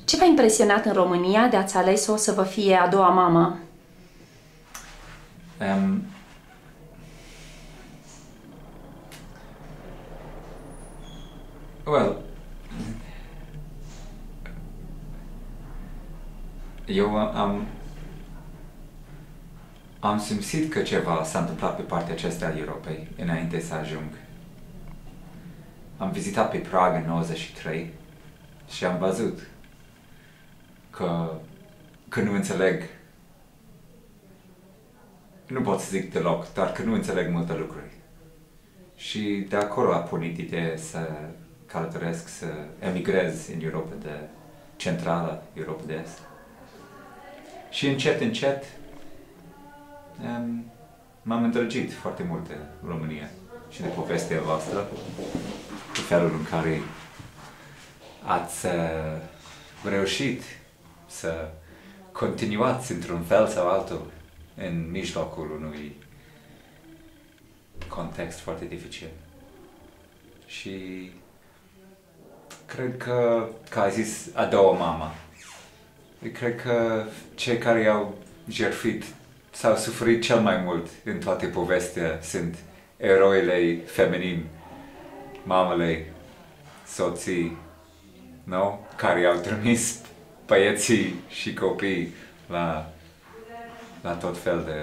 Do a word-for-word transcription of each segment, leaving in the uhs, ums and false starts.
Ce v-a impresionat în România de ați ales-o să vă fie a doua mamă? Um, well, eu am, am simțit că ceva s-a întâmplat pe partea aceasta a Europei înainte să ajung. Am vizitat pe Praga în nouăzeci și trei și am văzut că, că nu înțeleg, nu pot să zic deloc, dar că nu înțeleg multe lucruri. Și de acolo a pornit ideea să călătoresc, să emigrez în Europa de centrală, Europa de Est. Și încet, încet um, m-am îndrăgit foarte mult de România și de povestea voastră, de felul în care ați uh, reușit să continuați într-un fel sau altul în mijlocul unui context foarte dificil. Și cred că, ca ai zis, a doua mamă, cred că cei care au jertfit sau suferit cel mai mult în toate povestea sunt eroile feminini, mamele, soții, no? Care au trimis băieții și copii la, la tot fel de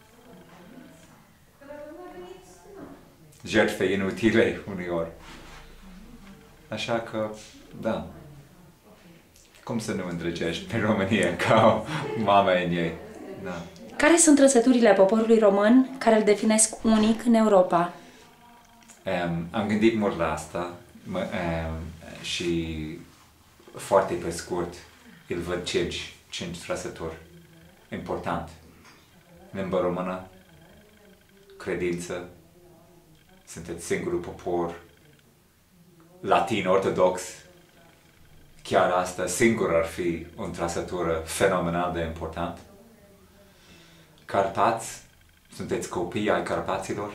jertfe inutile uneori. Așa că, da, cum să nu îndrăgești pe România ca o mamă în ei? Da. Care sunt trăsăturile poporului român care îl definesc unic în Europa? Um, am gândit mult la asta mă, um, și foarte pe scurt îl văd cinci, cinci trăsături important. Limba română, credință, sunteți singurul popor latin-ortodox. Chiar asta singur ar fi o trăsătură fenomenal de important. Carpați, sunteți copii ai Carpaților.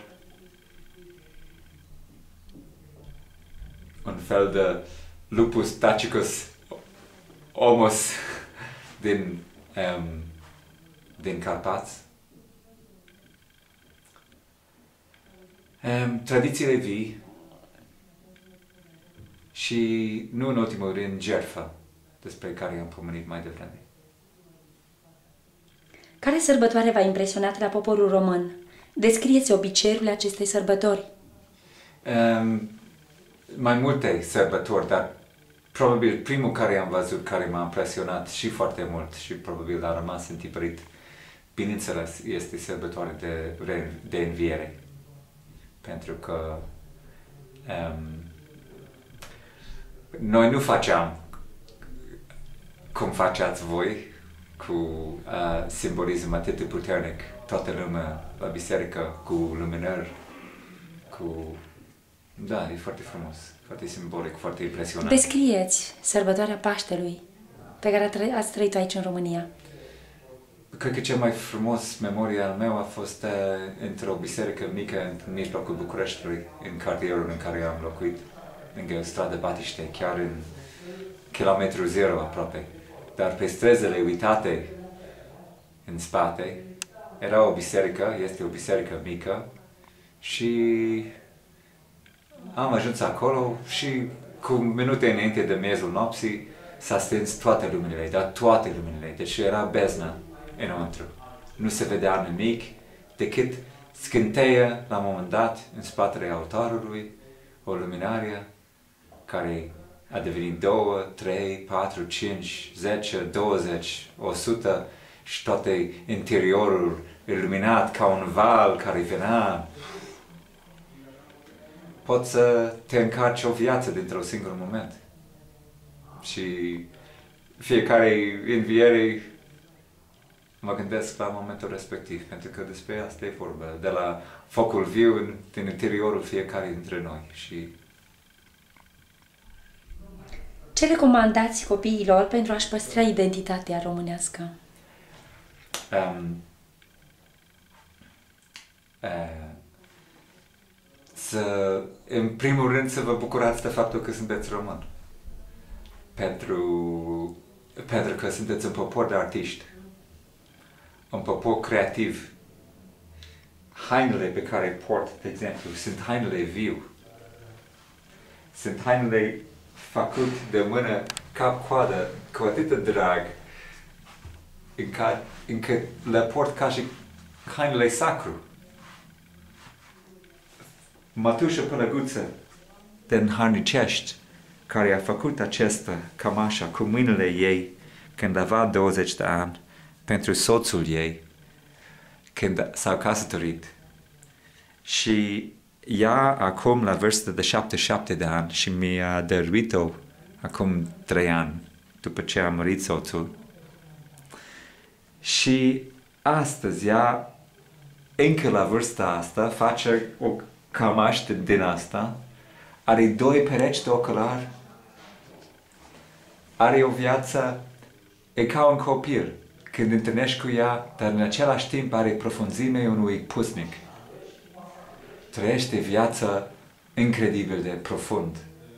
Un fel de lupus tacicus omos din, um, din Carpați. Um, tradițiile vii și, nu în ultimul rând, jertfa, despre care am pomenit mai devreme. Care sărbătoare v-a impresionat la poporul român? Descrieți obiceiurile acestei sărbători. Um, mai multe sărbători, dar probabil primul care am văzut, care m-a impresionat și foarte mult și probabil a rămas întipărit, bineînțeles, este sărbătoarea de, de înviere. Pentru că um, noi nu faceam cum faceați voi, cu uh, simbolism atât de puternic, toată lumea la biserică, cu luminări, cu... Da, e foarte frumos, foarte simbolic, foarte impresionant. Descrieți sărbătoarea Paștelui pe care ați trăit aici în România. Cred că cel mai frumos memoria al meu a fost uh, într-o biserică mică în mijlocul Bucureștiului, în cartierul în care am locuit, lângă strada Batiște, chiar în kilometru zero aproape. Dar pe străzile uitate în spate era o biserică, este o biserică mică și am ajuns acolo și cu minute înainte de miezul nopții s-a stins toate luminile, dar toate luminile, deci era beznă înăuntru. Nu se vedea nimic decât scânteie la un moment dat în spatele altarului o luminarie care a devenit două, trei, patru, cinci, zece, douăzeci, o sută și tot interiorul iluminat ca un val care venea. Poți să te încarci o viață dintr-un singur moment. Și fiecare înviere mă gândesc la momentul respectiv, pentru că despre asta e vorba, de la focul viu în, din interiorul fiecare dintre noi. Și ce recomandați copiilor pentru a-și păstra identitatea românească? Um, uh, să, în primul rând, să vă bucurați de faptul că sunteți român. Pentru pentru că sunteți un popor de artiști, un popor creativ. Hainele pe care port, de exemplu, sunt hainele viu. Sunt hainele făcute de mână cap-coadă, cu atâta drag, încât le port ca și hainele sacru. Mătușa Pălăguță din Harnicești, care a făcut această cămașă cu mâinile ei când avea douăzeci de ani pentru soțul ei, când s-au căsătorit. Și ea, acum, la vârstă de șaptezeci și șapte de ani, și mi-a dăruit-o acum trei ani, după ce a murit soțul. Și astăzi, ea, încă la vârsta asta, face o cămașă din asta, are doi perechi de ochelari, are o viață, e ca un copil când întâlnești cu ea, dar în același timp are profunzimea unui pusnic. Trăiește viața incredibil de profund.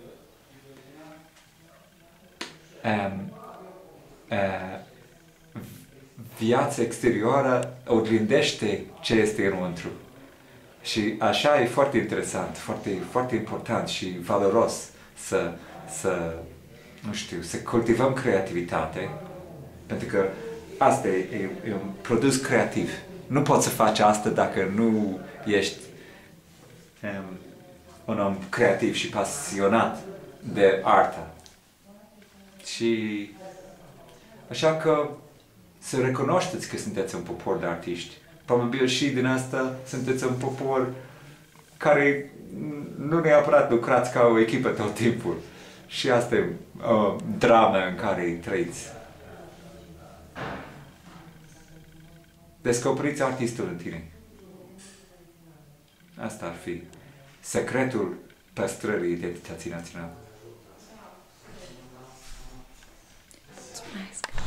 Um, uh, viața exterioară oglindește ce este înăuntru. Și așa e foarte interesant, foarte, foarte important și valoros să, să, nu știu, să cultivăm creativitate, pentru că asta e, e un produs creativ. Nu poți să faci asta dacă nu ești um, un om creativ și pasionat de artă. Și așa că să recunoașteți că sunteți un popor de artiști. Probabil și din asta sunteți un popor care nu neapărat lucrați ca o echipă tot timpul. Și asta e o dramă în care trăiți. Descoperiți artistul în tine. Asta ar fi secretul păstrării identității naționale. Mulțumesc!